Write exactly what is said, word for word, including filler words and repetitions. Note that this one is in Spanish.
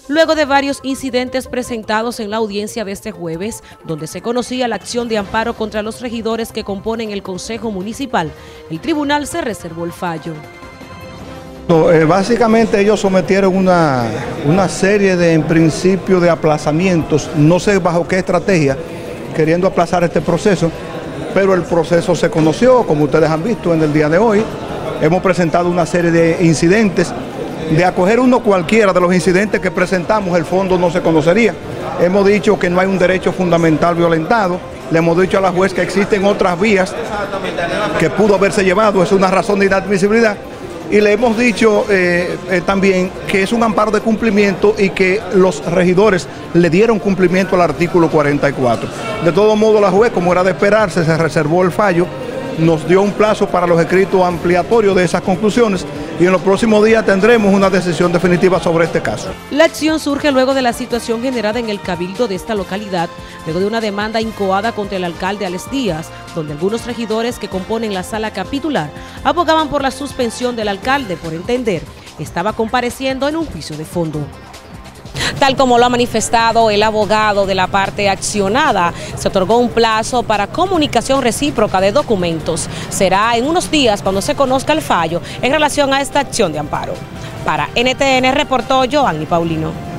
luego de varios incidentes presentados en la audiencia de este jueves, donde se conocía la acción de amparo contra los regidores que componen el Consejo Municipal. El tribunal se reservó el fallo. No, eh, básicamente ellos sometieron una, una serie de, en principio, de aplazamientos, no sé bajo qué estrategia, queriendo aplazar este proceso, pero el proceso se conoció, como ustedes han visto en el día de hoy. Hemos presentado una serie de incidentes. De acoger uno cualquiera de los incidentes que presentamos, el fondo no se conocería. Hemos dicho que no hay un derecho fundamental violentado. Le hemos dicho a la juez que existen otras vías que pudo haberse llevado, es una razón de inadmisibilidad. Y le hemos dicho eh, eh, también que es un amparo de cumplimiento y que los regidores le dieron cumplimiento al artículo cuarenta y cuatro. De todo modo, la juez, como era de esperarse, se reservó el fallo, nos dio un plazo para los escritos ampliatorios de esas conclusiones y en los próximos días tendremos una decisión definitiva sobre este caso. La acción surge luego de la situación generada en el cabildo de esta localidad, luego de una demanda incoada contra el alcalde Alex Díaz, donde algunos regidores que componen la sala capitular abogaban por la suspensión del alcalde por entender que estaba compareciendo en un juicio de fondo. Tal como lo ha manifestado el abogado de la parte accionada, se otorgó un plazo para comunicación recíproca de documentos. Será en unos días cuando se conozca el fallo en relación a esta acción de amparo. Para N T N reportó Joanny Paulino.